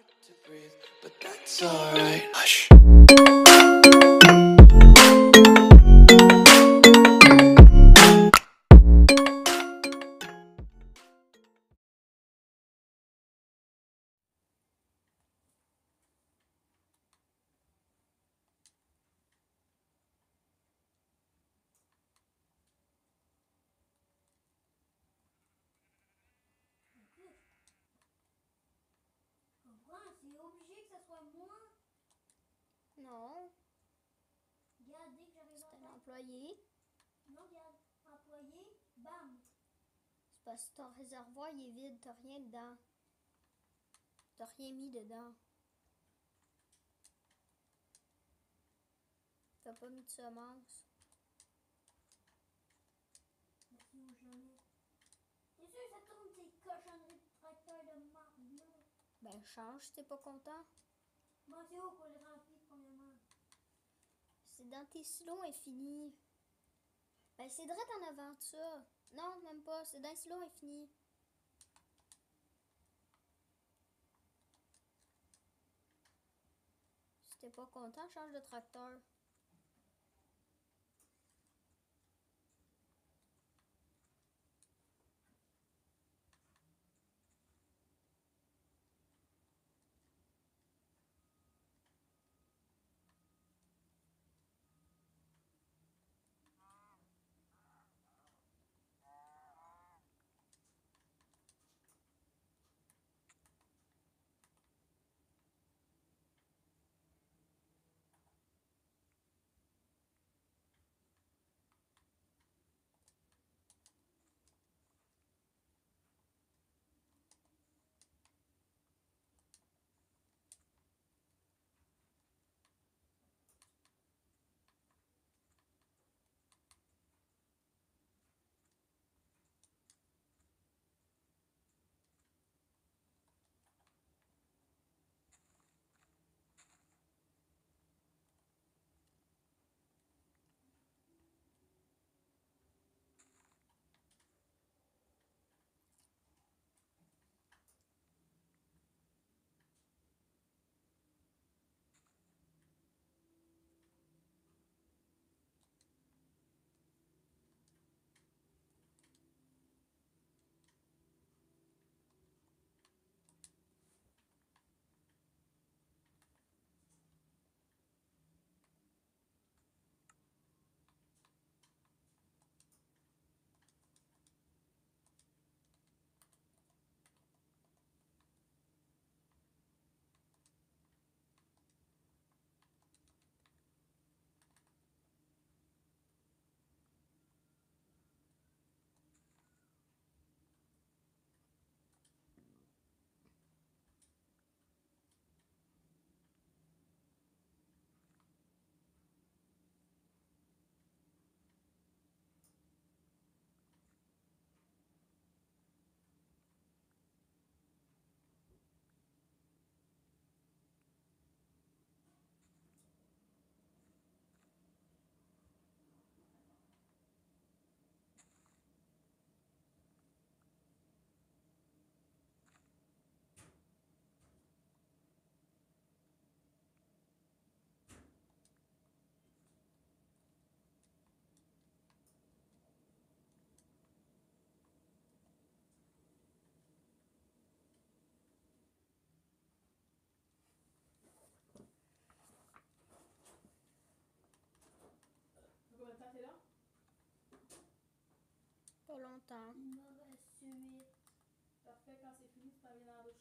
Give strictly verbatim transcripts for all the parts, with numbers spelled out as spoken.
To breathe, but that's alright. Hush. C'est obligé que ça soit moi. Non. Regarde, dès que j'arrive C'est à un employé. Non, regarde, employé, bam. C'est parce que ton réservoir il est vide, t'as rien dedans. T'as rien mis dedans. T'as pas mis de semences. Merci au jamais. C'est sûr que ça tourne ces cochonneries de tracteur de marde là. Ben change si t'es pas content. Moi c'est où pour le remplir premièrement? C'est dans tes silos infinis. Ben c'est direct en avant de ça. Non, même pas, c'est dans les silos infinis. Si t'es pas content, change de tracteur. Combien de temps t'es là? Pas longtemps. Il me reste huit. Parfait, quand c'est fini, tu t'en viens dans la douche.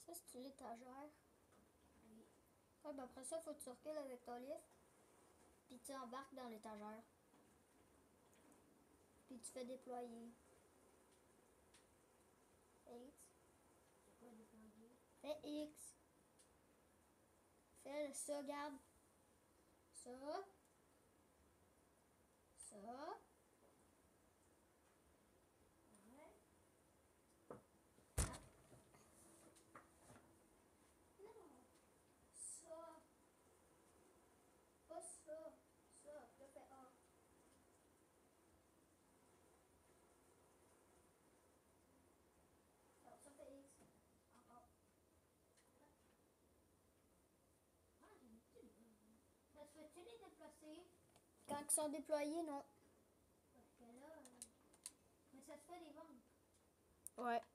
Ça, c'est l'étagère. Oui. Ouais, ben après ça, faut que tu recules avec ton livre. Puis tu embarques dans l'étagère. Puis tu fais déployer. Fais X. C'est quoi déployer? Fais X. Fais ça, garde. Ça. Ça. Ouais. Non. Ça. Pas ça. Ça. Là, fais A. Alors, ça fait X. Encore. Ah, j'ai mis tout là. Ça se fait-tu les déplacer? Quand ils sont déployés, non. Parce que là, euh, mais ça se fait les vendre. Ouais.